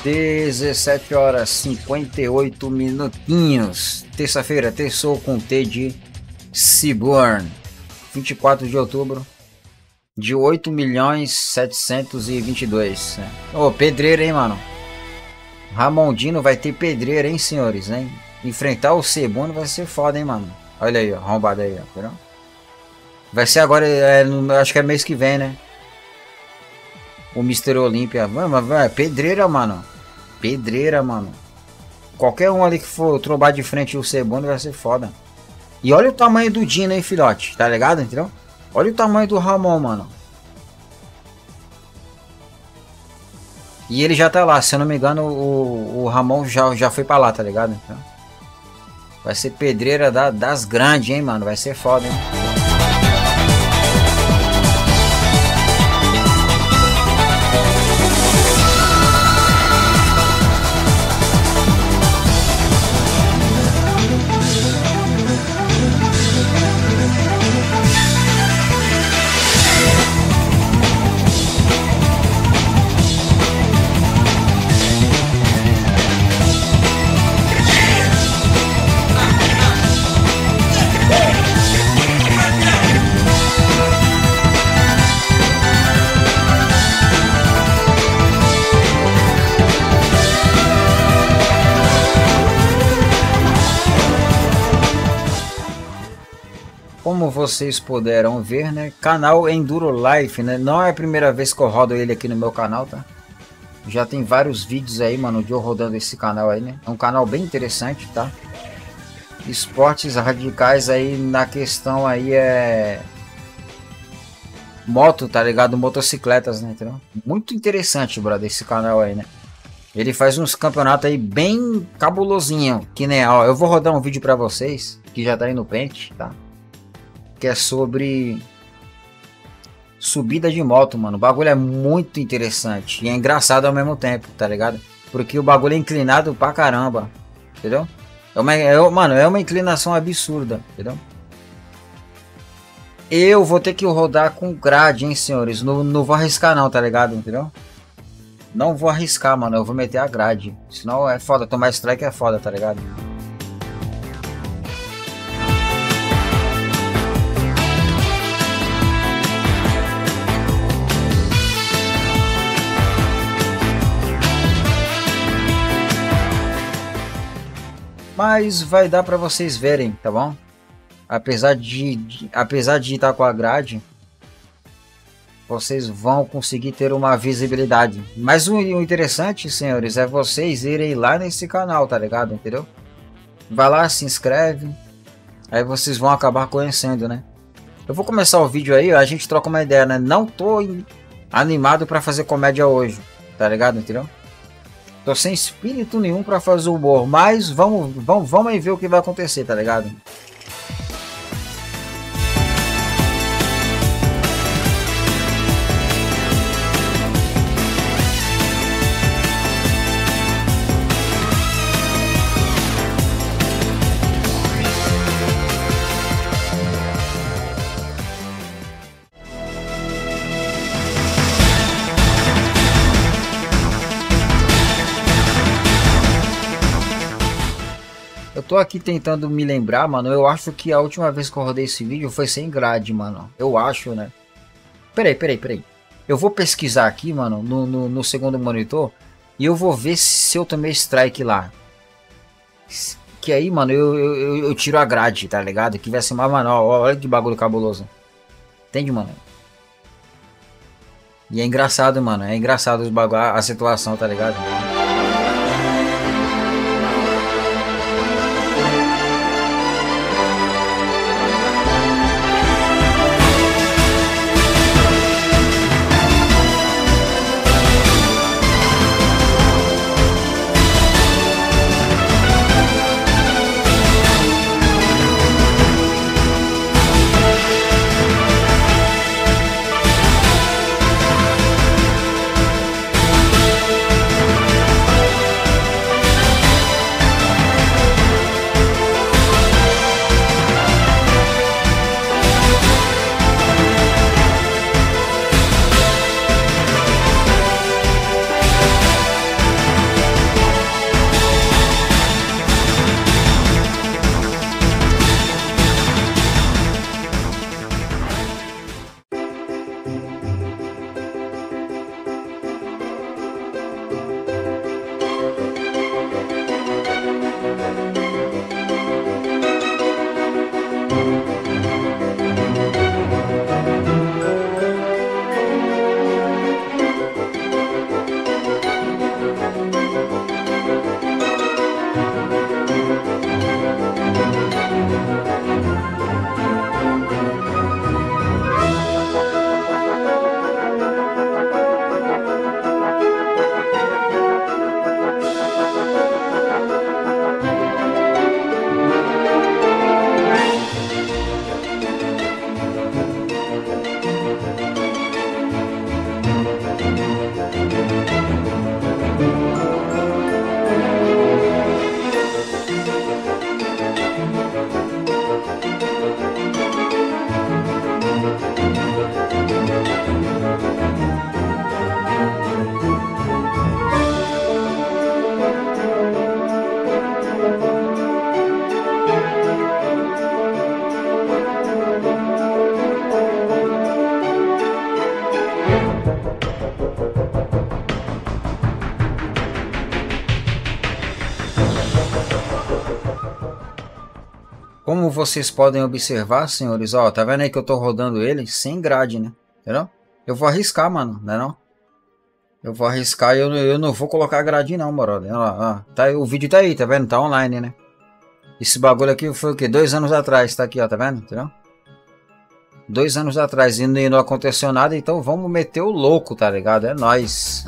17 horas 58 minutinhos. Terça-feira, terçou com T de Seaborn. 24 de outubro de 8.722. Ô, pedreira, hein, mano? Ramondino vai ter pedreira, hein, senhores, hein? Enfrentar o Seaborn vai ser foda, hein, mano? Olha aí, ó, arrombado aí, ó. Viu? Vai ser agora, acho que é mês que vem, né? O Mr. Olímpia. Mano, pedreira, mano. Pedreira, mano. Qualquer um ali que for trombar de frente o Seaborn vai ser foda. E olha o tamanho do Dino, hein, filhote. Tá ligado, entendeu? Olha o tamanho do Ramon, mano. E ele já tá lá. Se eu não me engano, o Ramon já foi pra lá, tá ligado? Então, vai ser pedreira das grandes, hein, mano. Vai ser foda, hein. Como vocês puderam ver, né, canal Enduro Life, né, não é a primeira vez que eu rodo ele aqui no meu canal, tá? Já tem vários vídeos aí, mano, de eu rodando esse canal aí, né? É um canal bem interessante, tá? Esportes radicais aí na questão aí moto, tá ligado? Motocicletas, né, entendeu? Muito interessante, brother, esse canal aí, né? Ele faz uns campeonatos aí bem cabulosinho, que nem, ó, eu vou rodar um vídeo pra vocês, que já tá aí no Paint, tá? Que é sobre subida de moto, mano. O bagulho é muito interessante e é engraçado ao mesmo tempo, tá ligado? Porque o bagulho é inclinado pra caramba, entendeu? Mano, é uma inclinação absurda, entendeu? Eu vou ter que rodar com grade, hein, senhores? Não vou arriscar não, tá ligado? Entendeu? Não vou arriscar, mano. Eu vou meter a grade. Senão é foda. Tomar strike é foda, tá ligado? Mas vai dar para vocês verem, tá bom? Apesar de estar com a grade, vocês vão conseguir ter uma visibilidade. Mas o interessante, senhores, é vocês irem lá nesse canal, tá ligado? Entendeu? Vai lá, se inscreve, aí vocês vão acabar conhecendo, né? Eu vou começar o vídeo aí, a gente troca uma ideia, né? Não tô animado para fazer comédia hoje, tá ligado? Entendeu? Tô sem espírito nenhum pra fazer humor, mas vamos aí ver o que vai acontecer, tá ligado? Eu tô aqui tentando me lembrar, mano. Eu acho que a última vez que eu rodei esse vídeo foi sem grade, mano. Eu acho, né? Peraí. Eu vou pesquisar aqui, mano, no segundo monitor. E eu vou ver se eu tomei strike lá. Que aí, mano, eu tiro a grade, tá ligado? Que vai ser mais manual. Olha que bagulho cabuloso. Entende, mano? E é engraçado, mano. É engraçado os bagulho, a situação, tá ligado? Como vocês podem observar, senhores, ó, tá vendo aí que eu tô rodando ele sem grade, né? Entendeu? Eu vou arriscar, mano, né não? Eu vou arriscar e eu não vou colocar grade não, brother. Ó, tá, o vídeo tá aí, tá vendo? Tá online, né? Esse bagulho aqui foi o quê? 2 anos atrás, tá aqui, ó, tá vendo? Entendeu? 2 anos atrás e não aconteceu nada, então vamos meter o louco, tá ligado? É nóis.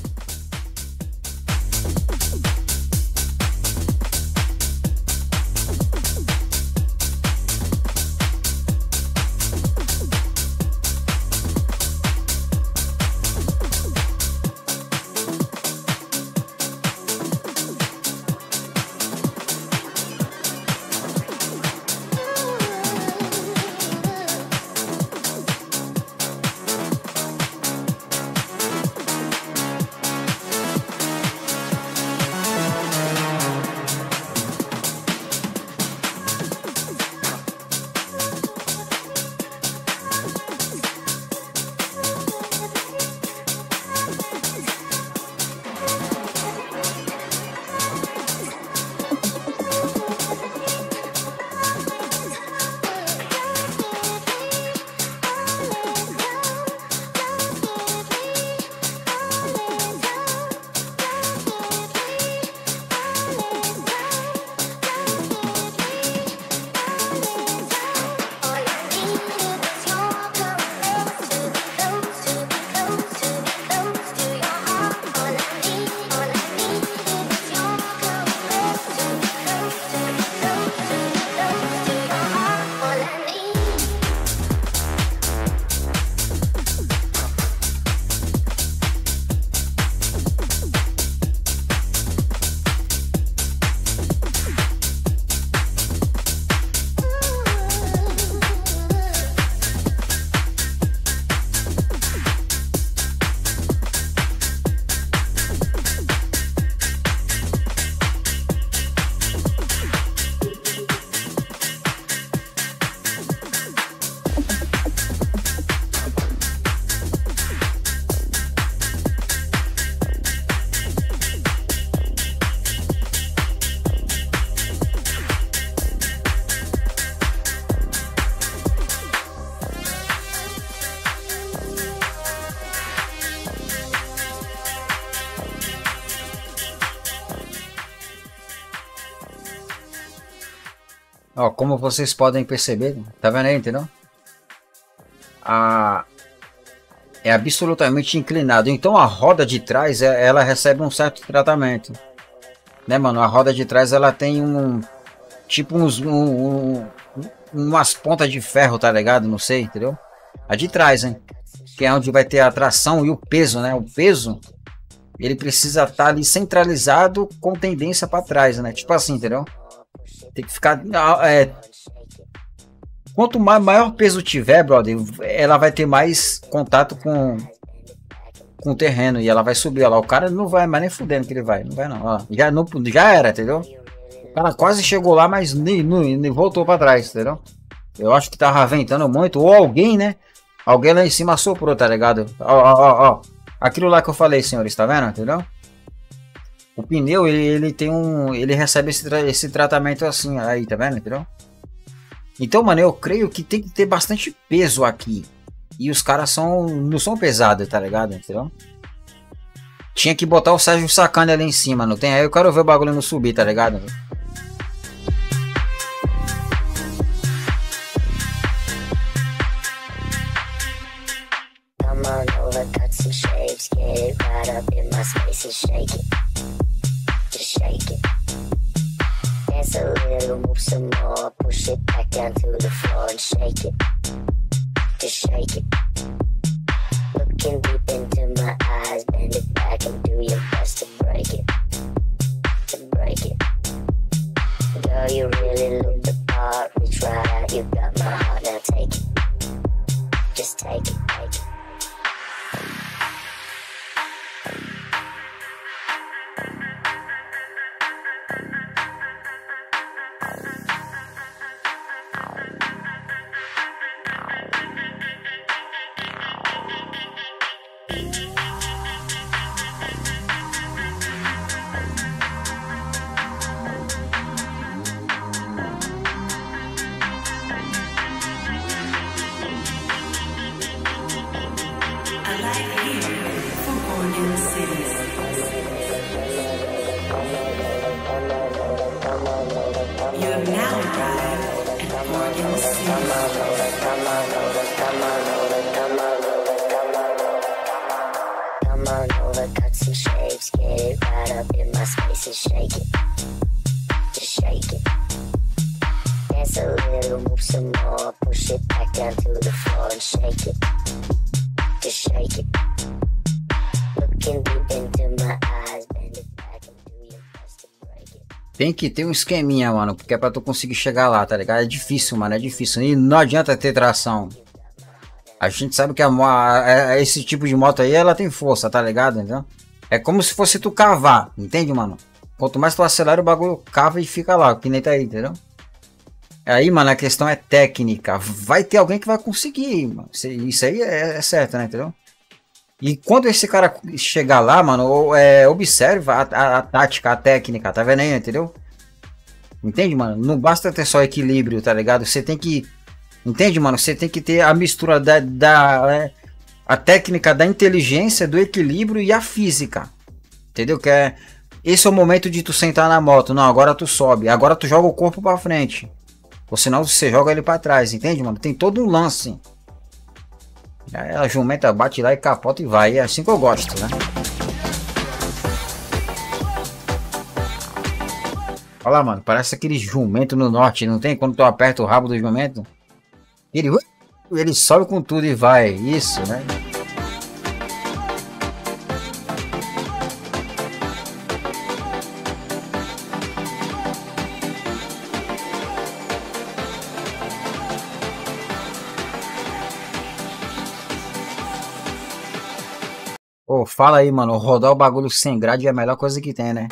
Ó, como vocês podem perceber, tá vendo aí, entendeu? É absolutamente inclinado. Então a roda de trás, ela recebe um certo tratamento, né, mano? A roda de trás, ela tem tipo umas pontas de ferro, tá ligado? Não sei, entendeu? A de trás, hein? Que é onde vai ter a tração e o peso, né? O peso, ele precisa estar ali centralizado com tendência para trás, né? Tipo assim, entendeu? Tem que ficar... quanto maior peso tiver, brother, ela vai ter mais contato com o terreno e ela vai subir. Olha lá, o cara não vai mais nem fudendo que ele vai. Não vai não. Ó, já era, entendeu? O cara quase chegou lá, mas nem voltou para trás, entendeu? Eu acho que tava ventando muito. Ou alguém, né? Alguém lá em cima soprou, tá ligado? Ó. Aquilo lá que eu falei, senhores, tá vendo? Entendeu? O pneu, ele tem ele recebe esse tratamento assim, aí, tá vendo? Entendeu? Então, mano, eu creio que tem que ter bastante peso aqui. E os caras não são pesados, tá ligado? Entendeu? Tinha que botar o Sérgio Sacani ali em cima, não tem? Aí eu quero ver o bagulho não subir, tá ligado? Come on over, cut some shapes, get right up in my space and shake it. Just shake it. Dance a little, move some more, push it back down to the floor and shake it. Just shake it. Looking deep into my eyes, bend it back and do your best to break it. To break it. Girl, you really look the part, reach right out, you got my heart, now take it. Just take it, take it. Come on over, cut some shapes, get it right up in my space and shake it. Just shake it. Dance a little, move some more, push it back down to the floor and shake it. Just shake it. Looking deep into my eyes, bend it back and do your best to break it. Tem que ter um esqueminha, mano, porque é pra tu conseguir chegar lá, tá ligado? É difícil, mano, é difícil. E não adianta ter tração. A gente sabe que esse tipo de moto aí, ela tem força, tá ligado? Então, é como se fosse tu cavar, entende, mano? Quanto mais tu acelera, o bagulho cava e fica lá, que nem tá aí, entendeu? Aí, mano, a questão é técnica. Vai ter alguém que vai conseguir, mano. Isso aí é certo, né, entendeu? E quando esse cara chegar lá, mano, observa a tática, a técnica, tá vendo aí, entendeu? Entende, mano? Não basta ter só equilíbrio, tá ligado? Você tem que... Entende, mano? Você tem que ter a mistura a técnica da inteligência, do equilíbrio e a física. Entendeu? Esse é o momento de tu sentar na moto. Não, agora tu sobe. Agora tu joga o corpo pra frente. Ou senão você joga ele pra trás. Entende, mano? Tem todo um lance. Aí a jumenta bate lá e capota e vai. É assim que eu gosto, né? Olha lá, mano. Parece aquele jumento no norte. Não tem? Quando tu aperta o rabo do jumento. Ele sobe com tudo e vai. Isso, né? Ô, fala aí, mano. Rodar o bagulho sem grade é a melhor coisa que tem, né?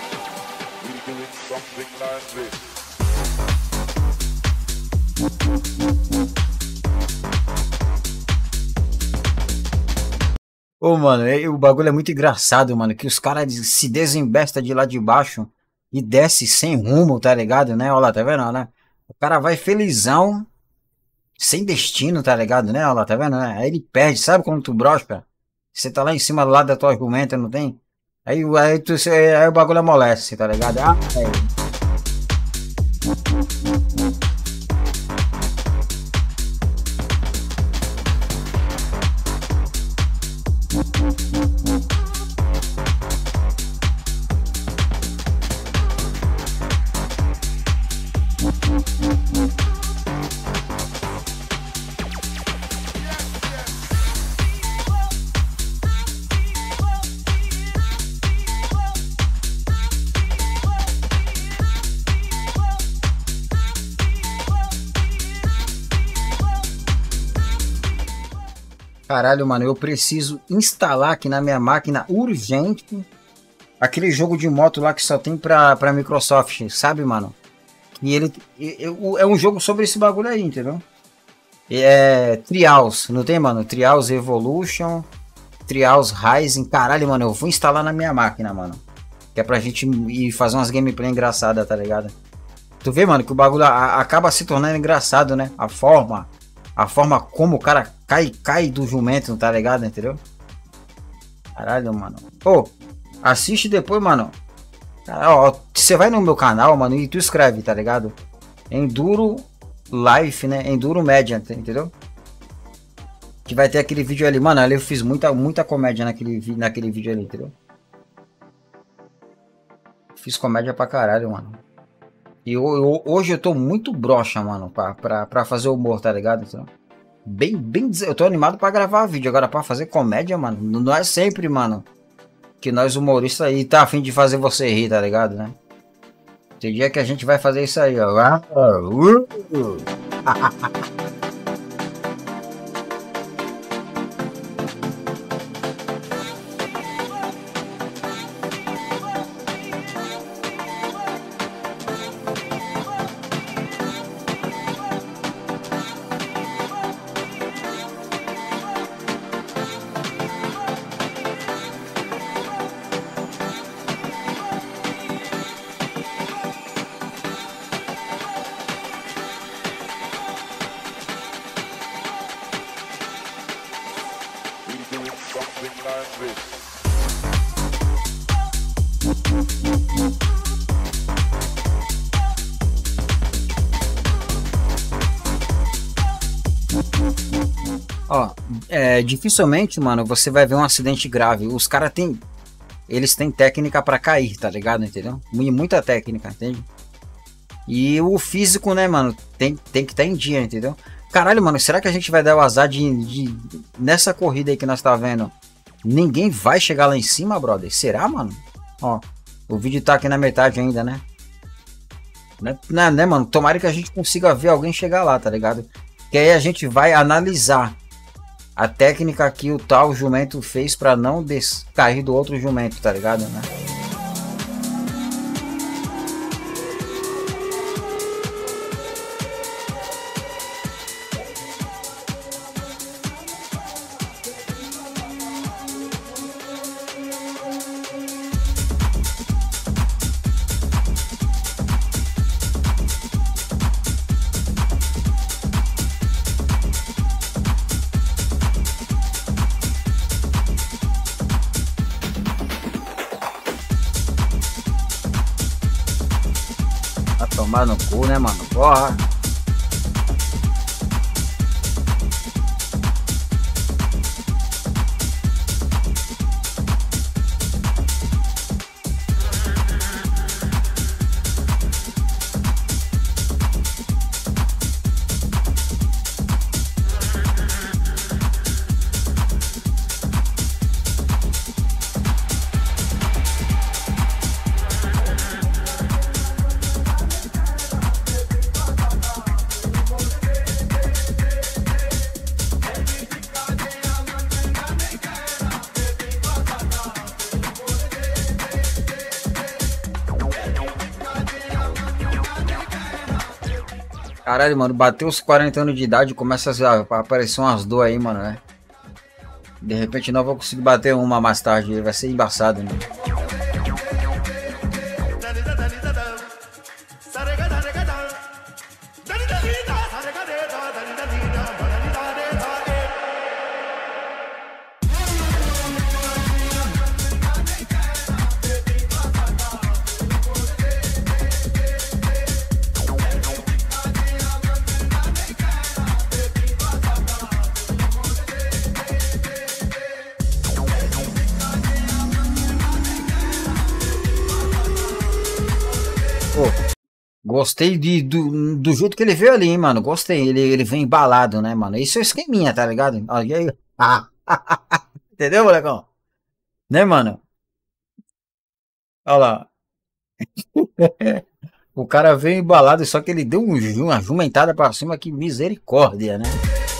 Ô, mano, o bagulho é muito engraçado, mano, que os caras se desembesta de lá de baixo e desce sem rumo, tá ligado, né? Olha lá, tá vendo, né? O cara vai felizão, sem destino, tá ligado, né? Olha lá, tá vendo, né? Aí ele perde, sabe quando tu brosca? Você tá lá em cima do lado da tua jumenta, não tem? Aí o bagulho amolece, tá ligado? Ah, é. Caralho, mano, eu preciso instalar aqui na minha máquina urgente aquele jogo de moto lá que só tem pra Microsoft, sabe, mano? E ele é um jogo sobre esse bagulho aí, entendeu? É Trials, não tem, mano? Trials Evolution, Trials Rising. Caralho, mano, eu vou instalar na minha máquina, mano. Que é pra gente ir fazer umas gameplay engraçadas, tá ligado? Tu vê, mano, que o bagulho acaba se tornando engraçado, né? A forma como o cara cai do jumento, tá ligado? Entendeu? Caralho, mano. Pô, assiste depois, mano. Ó, você vai no meu canal, mano, e tu escreve, tá ligado? Enduro Life, né? Enduro Média, entendeu? Que vai ter aquele vídeo ali. Mano, ali eu fiz muita comédia naquele vídeo ali, entendeu? Fiz comédia pra caralho, mano. E hoje eu tô muito broxa, mano, pra fazer humor, tá ligado? Então, eu tô animado pra gravar vídeo. Agora pra fazer comédia, mano, não é sempre, mano, que nós humoristas aí tá a fim de fazer você rir, tá ligado, né? Tem dia que a gente vai fazer isso aí, ó. Ó, dificilmente, mano, você vai ver um acidente grave. Os caras têm. Eles têm técnica pra cair, tá ligado? Entendeu? Muita técnica, entende? E o físico, né, mano, tem que estar em dia, entendeu? Caralho, mano, será que a gente vai dar o azar nessa corrida aí que nós tá vendo? Ninguém vai chegar lá em cima, brother? Será, mano? Ó, o vídeo tá aqui na metade ainda, né? Né, mano? Tomara que a gente consiga ver alguém chegar lá, tá ligado? Que aí a gente vai analisar a técnica que o tal jumento fez pra não cair do outro jumento, tá ligado, né? Vai tomar no cu, né, mano? Porra! Caralho, mano, bateu os 40 anos de idade, começa a aparecer umas dor aí, mano, né? De repente não vou conseguir bater uma mais tarde, vai ser embaçado, né? Pô, gostei do jeito que ele veio ali, hein, mano. Gostei. Ele vem embalado, né, mano? Isso é esqueminha, tá ligado? E aí? Entendeu, molecão? Né, mano? Olha lá. O cara veio embalado, só que ele deu uma jumentada pra cima, que misericórdia, né?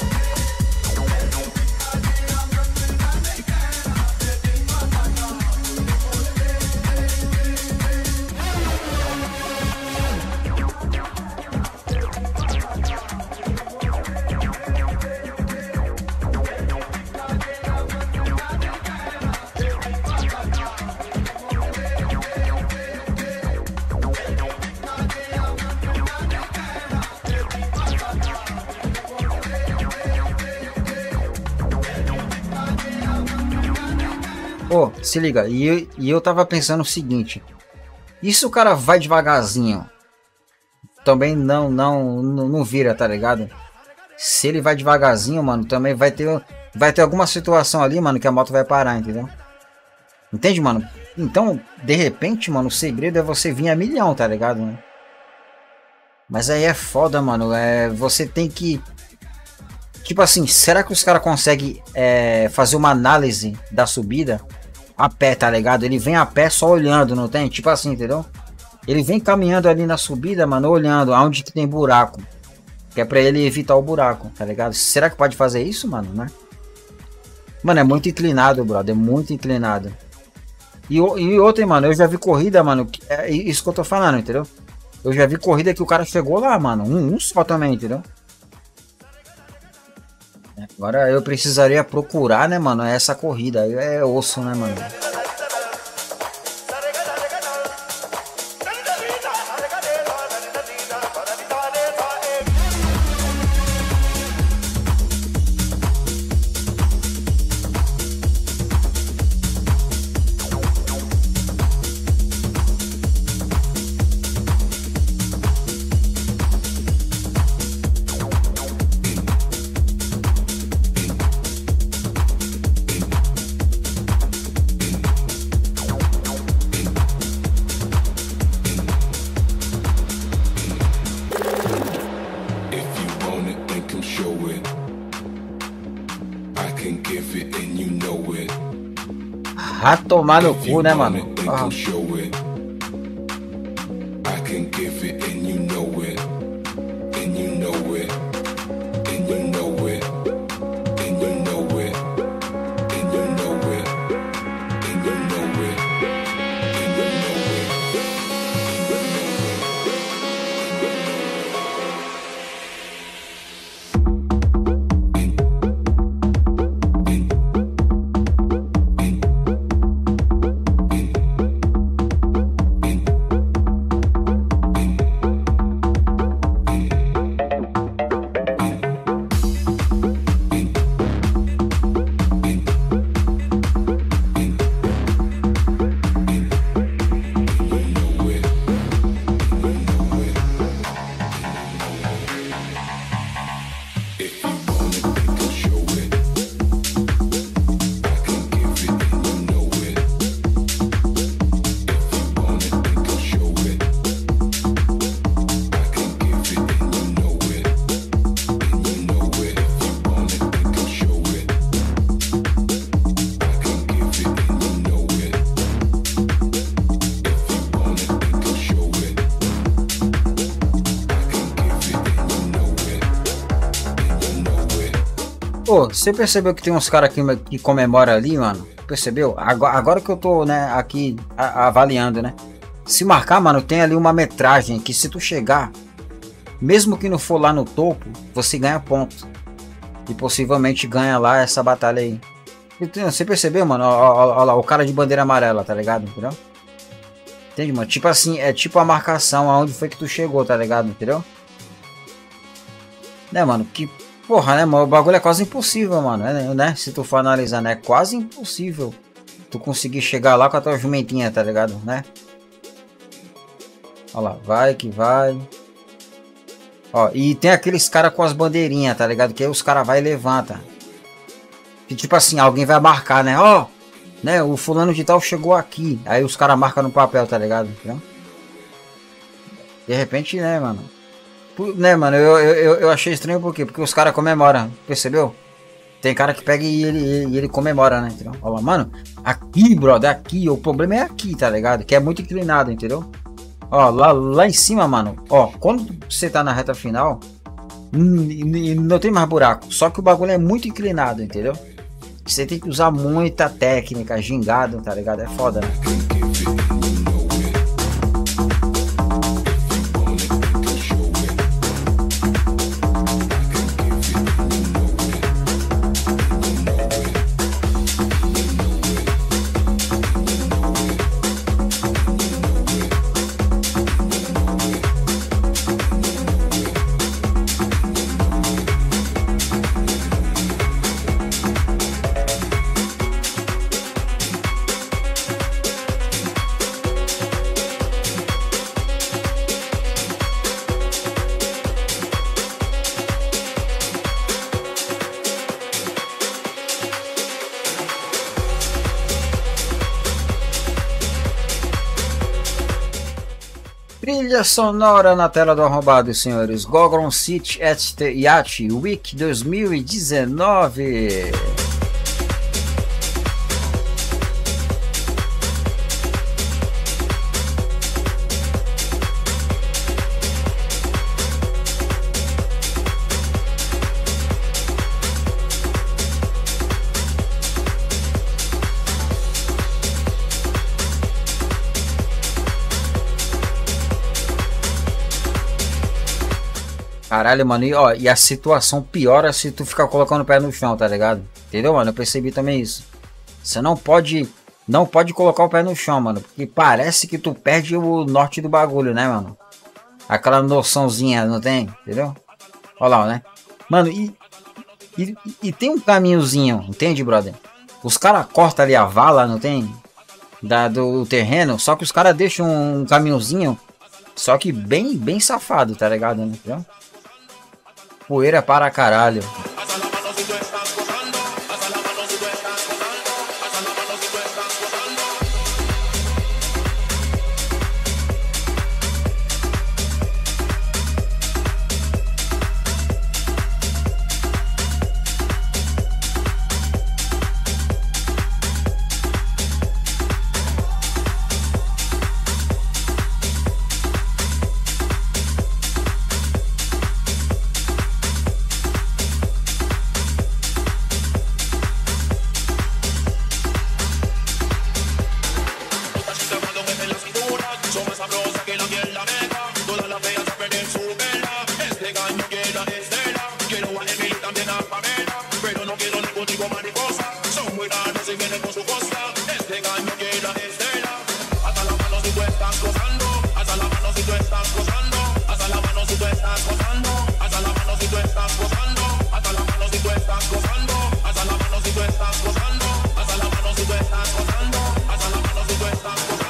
Pô, se liga, e eu tava pensando o seguinte, e se o cara vai devagarzinho, também não vira, tá ligado? Se ele vai devagarzinho, mano, também vai ter alguma situação ali, mano, que a moto vai parar, entendeu? Entende, mano? Então, de repente, mano, o segredo é você vir a milhão, tá ligado, né? Mas aí é foda, mano, você tem que... Tipo assim, será que os caras conseguem fazer uma análise da subida a pé, tá ligado? Ele vem a pé só olhando, não tem? Tipo assim, entendeu? Ele vem caminhando ali na subida, mano, olhando aonde que tem buraco. Que é pra ele evitar o buraco, tá ligado? Será que pode fazer isso, mano, né? Mano, é muito inclinado, brother, é muito inclinado. E outra, mano, eu já vi corrida, mano, é isso que eu tô falando, entendeu? Eu já vi corrida que o cara chegou lá, mano, um só também, entendeu? Agora eu precisaria procurar, né, mano, essa corrida. Aí é osso, né, mano? Vai tomar no cu, né, mano? Ah. Pô, você percebeu que tem uns caras que comemoram ali, mano? Percebeu? Agora que eu tô, né, aqui avaliando, né? Se marcar, mano, tem ali uma metragem que se tu chegar, mesmo que não for lá no topo, você ganha ponto. E possivelmente ganha lá essa batalha aí. Você percebeu, mano? Olha lá, o cara de bandeira amarela, tá ligado? Entendeu? Entende, mano? Tipo assim, é tipo a marcação aonde foi que tu chegou, tá ligado? Entendeu? Né, mano? Que porra, né, mano? O bagulho é quase impossível, mano. Né? Se tu for analisar, né? É quase impossível tu conseguir chegar lá com a tua jumentinha, tá ligado? Né? Olha lá, vai que vai. Ó, e tem aqueles caras com as bandeirinhas, tá ligado? Que aí os caras vai e levanta. Que tipo assim, alguém vai marcar, né? Ó, né? O fulano de tal chegou aqui. Aí os caras marcam no papel, tá ligado? Entendeu? De repente, né, mano? Né, mano, eu achei estranho por quê? Porque os caras comemoram, percebeu? Tem cara que pega e ele comemora, né? Entendeu? Olha lá, mano, aqui, brother, aqui, o problema é aqui, tá ligado? Que é muito inclinado, entendeu? Ó, lá em cima, mano, ó, quando você tá na reta final, não tem mais buraco, só que o bagulho é muito inclinado, entendeu? Você tem que usar muita técnica, gingado, tá ligado? É foda, né? Trilha sonora na tela do arrombado, senhores. Gorgon City at the Yacht Week 2019. Caralho, mano, e a situação piora se tu ficar colocando o pé no chão, tá ligado? Entendeu, mano? Eu percebi também isso. Você não pode colocar o pé no chão, mano, porque parece que tu perde o norte do bagulho, né, mano? Aquela noçãozinha, não tem? Entendeu? Olha lá, né? Mano, e tem um caminhozinho, entende, brother? Os caras cortam ali a vala, não tem? Do terreno, só que os caras deixam um caminhozinho, só que bem safado, tá ligado, né? Entendeu? Poeira para caralho. son más sabrosas que la miel la mega. Todas las feas a perder su vela. Este gallo quiere a Estela, quiero a Emily también a Pamela, pero no quiero ningún tipo mariposa. Son muy raros y vienen con su costa. Este gallo quiere a Estela. Hasta las manos si tú estás gozando, hasta las manos si tú estás gozando, hasta las manos si tú estás gozando, hasta las manos si tú estás gozando, hasta las manos si tú estás gozando, hasta las manos si tú estás gozando, hasta las manos si tú estás gozando, hasta las manos si tú estás gozando.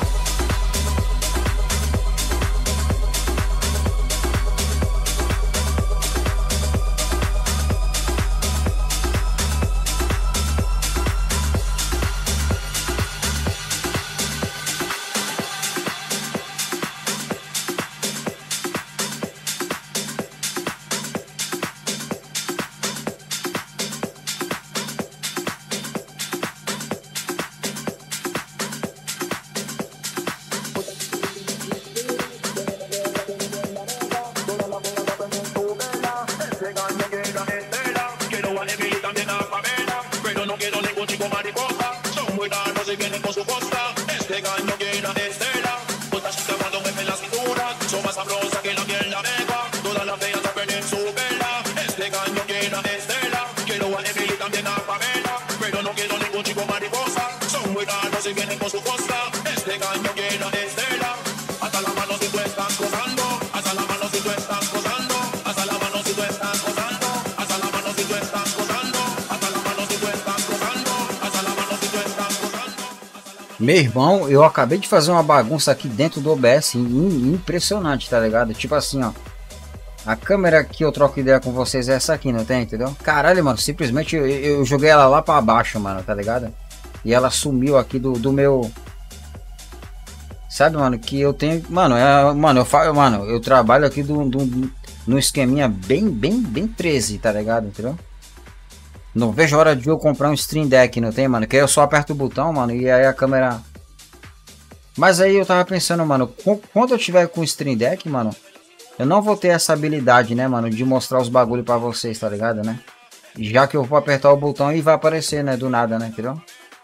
Meu irmão, eu acabei de fazer uma bagunça aqui dentro do OBS impressionante, tá ligado? Tipo assim, ó. A câmera que eu troco ideia com vocês é essa aqui, não tem? Entendeu? Caralho, mano, simplesmente eu joguei ela lá pra baixo, mano, tá ligado? E ela sumiu aqui do meu... Sabe, mano, que eu tenho... Mano, eu trabalho aqui num esqueminha bem 13, tá ligado? Entendeu? Não vejo a hora de eu comprar um Stream Deck, não tem, mano? Que aí eu só aperto o botão, mano, e aí a câmera... Mas aí eu tava pensando, mano, quando eu tiver com o Stream Deck, mano, eu não vou ter essa habilidade, né, mano, de mostrar os bagulho pra vocês, tá ligado, né? Já que eu vou apertar o botão e vai aparecer, né, do nada, né, entendeu?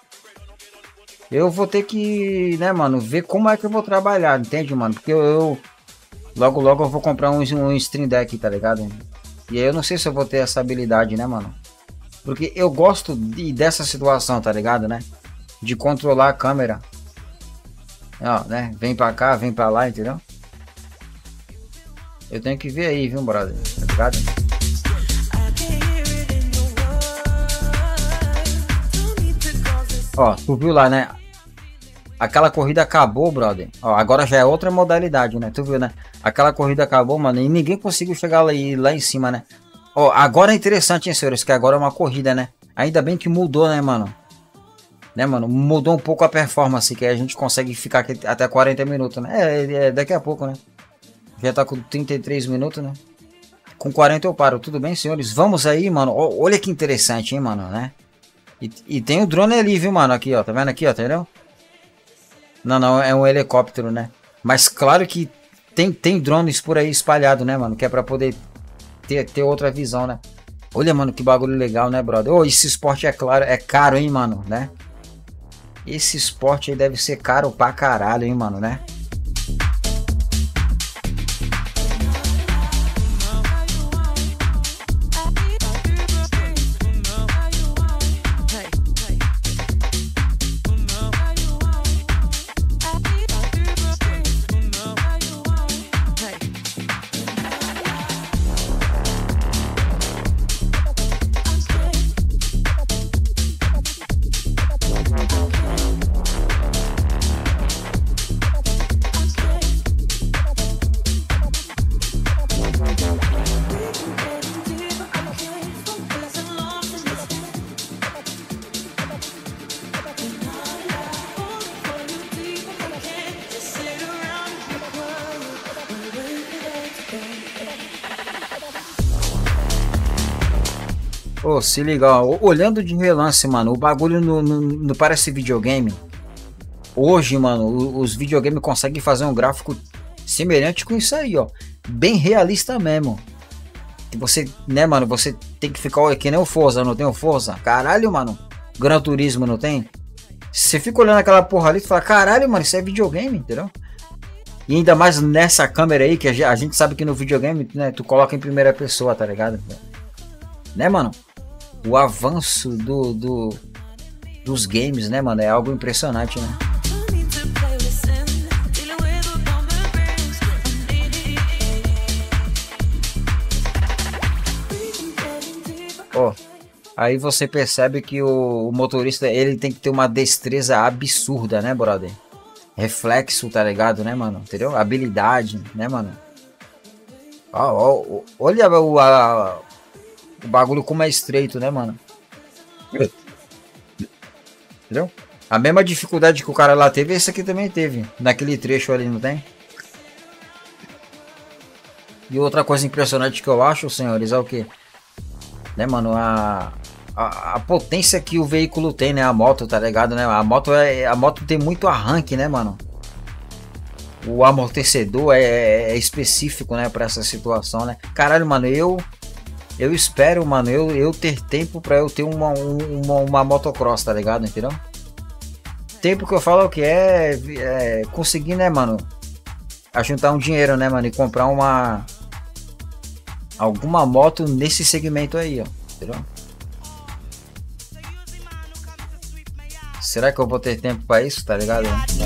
Eu vou ter que, né, mano, ver como é que eu vou trabalhar, entende, mano? Porque logo eu vou comprar um Stream Deck, tá ligado? E aí eu não sei se eu vou ter essa habilidade, né, mano? Porque eu gosto dessa situação, tá ligado, né? De controlar a câmera. Ó, né? Vem pra cá, vem pra lá, entendeu? Eu tenho que ver aí, viu, brother? Tá ligado? Ó, tu viu lá, né? Aquela corrida acabou, brother. Ó, agora já é outra modalidade, né? Tu viu, né? Aquela corrida acabou, mano, e ninguém conseguiu chegar lá em cima, né? Ó, agora é interessante, hein, senhores, que agora é uma corrida, né? Ainda bem que mudou, né, mano? Né, mano? Mudou um pouco a performance, que a gente consegue ficar aqui até 40 minutos, né? Daqui a pouco, né? Já tá com 33 minutos, né? Com 40 eu paro. Tudo bem, senhores? Vamos aí, mano. Olha que interessante, hein, mano, né? E tem o drone ali, viu, mano? Aqui, ó. Tá vendo aqui, ó? Entendeu? Não, é um helicóptero, né? Mas claro que tem drones por aí espalhado, né, mano? Que é pra poder ter outra visão, né? Olha, mano, que bagulho legal, né, brother? Oh, esse esporte é caro, hein, mano, né? Esse esporte aí deve ser caro pra caralho, hein, mano, né? Ô, se liga, ó, olhando de relance, mano, o bagulho não parece videogame. Hoje, mano, os videogames conseguem fazer um gráfico semelhante com isso aí, ó. Bem realista mesmo. Que você, né, mano, você tem que ficar que nem o Forza, não tem o Forza? Caralho, mano. Gran Turismo, não tem? Você fica olhando aquela porra ali e fala, caralho, mano, isso é videogame, entendeu? E ainda mais nessa câmera aí, que a gente sabe que no videogame, né, tu coloca em primeira pessoa, tá ligado? Né, mano? O avanço dos games, né, mano? É algo impressionante, né? Ó, aí você percebe que o motorista, ele tem que ter uma destreza absurda, né, brother? Reflexo, tá ligado, né, mano? Entendeu? Habilidade, né, mano? Ó, olha o bagulho como é estreito, né, mano? Entendeu? A mesma dificuldade que o cara lá teve, esse aqui também teve. Naquele trecho ali, não tem? E outra coisa impressionante que eu acho, senhores, é o que? Né, mano? A potência que o veículo tem, né? A moto, tá ligado, né? A moto tem muito arranque, né, mano? O amortecedor é específico, né? Pra essa situação, né? Caralho, mano, eu espero, mano, eu ter tempo pra eu ter uma motocross, tá ligado? Entendeu? Tempo que eu falo que é conseguir, né, mano? Ajuntar um dinheiro, né, mano? E comprar alguma moto nesse segmento aí, ó. Entendeu? Será que eu vou ter tempo pra isso, tá ligado?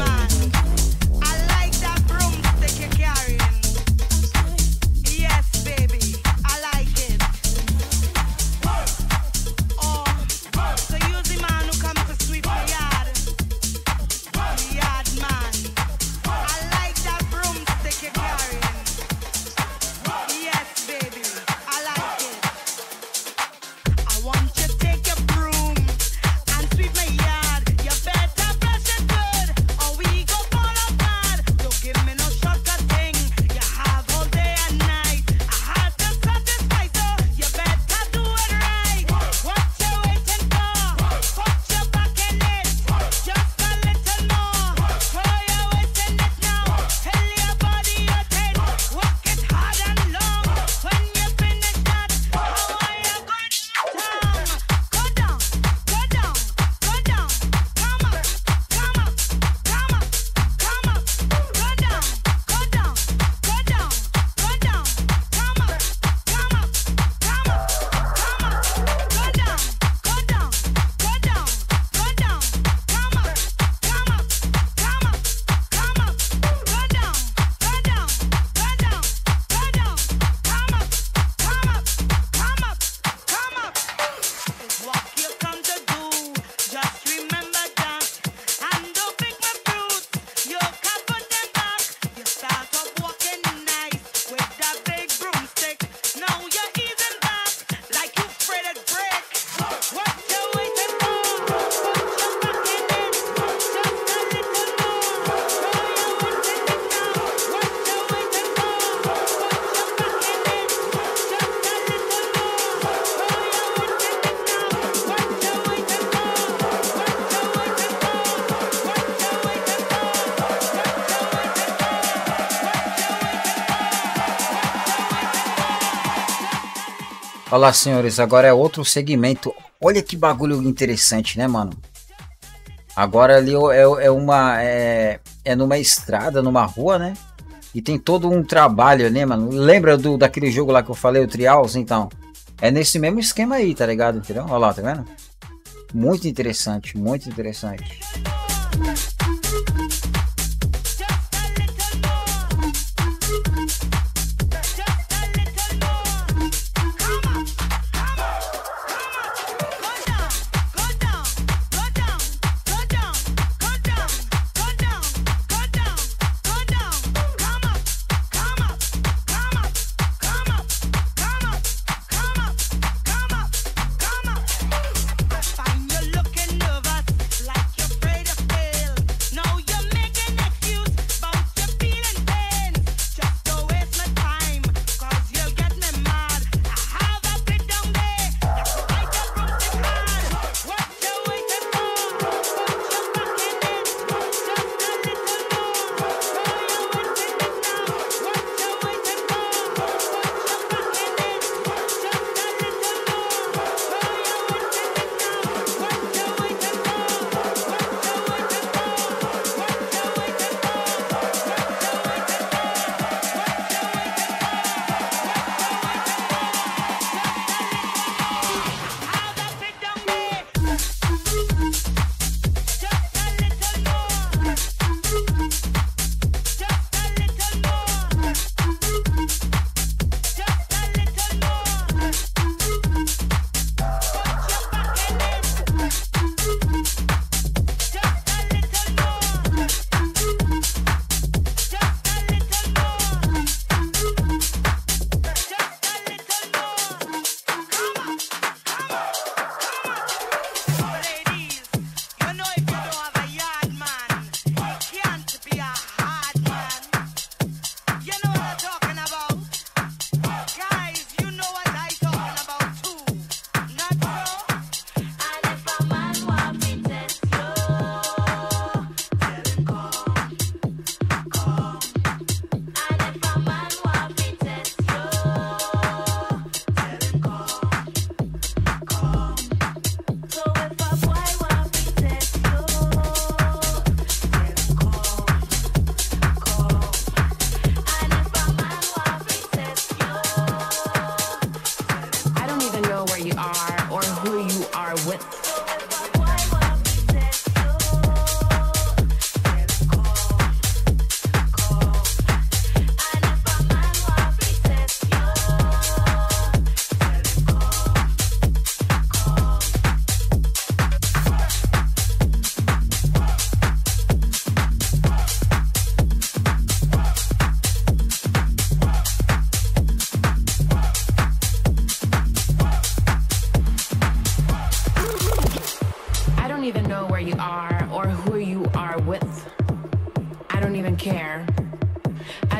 Olha lá, senhores, agora é outro segmento. Olha que bagulho interessante, né, mano? Agora ali é numa estrada, numa rua, né? E tem todo um trabalho, né, mano? Lembra daquele jogo lá que eu falei, o Trials? Então, é nesse mesmo esquema aí, tá ligado? Entendeu? Olha lá, tá vendo? Muito interessante, muito interessante.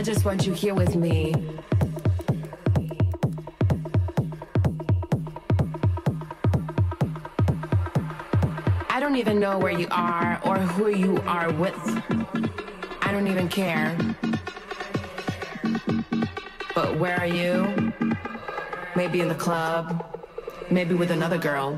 I just want you here with me. I don't even know where you are or who you are with. I don't even care. But where are you? Maybe in the club, maybe with another girl.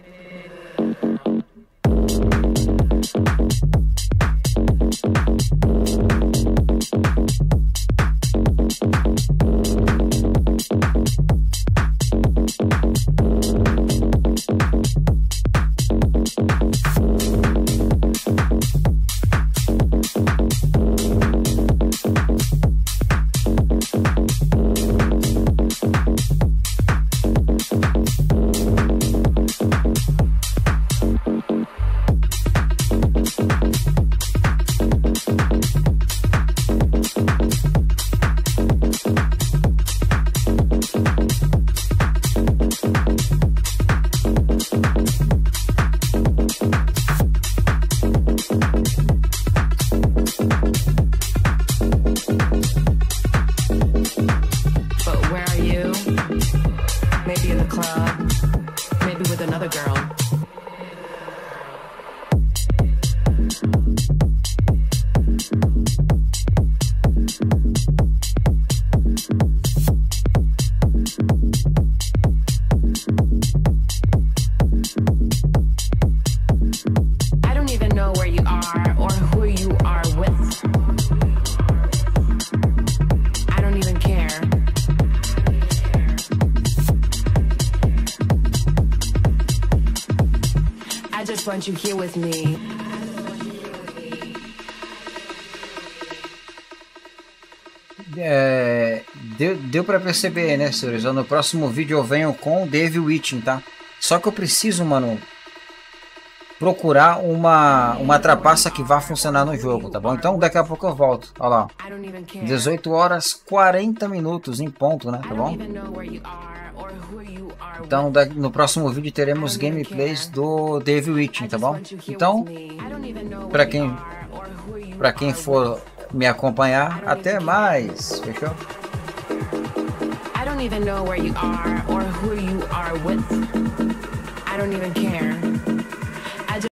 Want you here with me. Deu pra perceber, né, senhores? No próximo vídeo eu venho com o Devil Witching, tá? Só que eu preciso, mano, procurar uma trapaça que vá funcionar no jogo, tá bom? Então daqui a pouco eu volto. Olha lá. 18 horas 40 minutos em ponto, né? Tá bom? Então no próximo vídeo teremos gameplays do Devil Witching, tá bom? Então, para quem for me acompanhar, até mais. Fechou? I don't even know where you are or who you are with. I don't even care.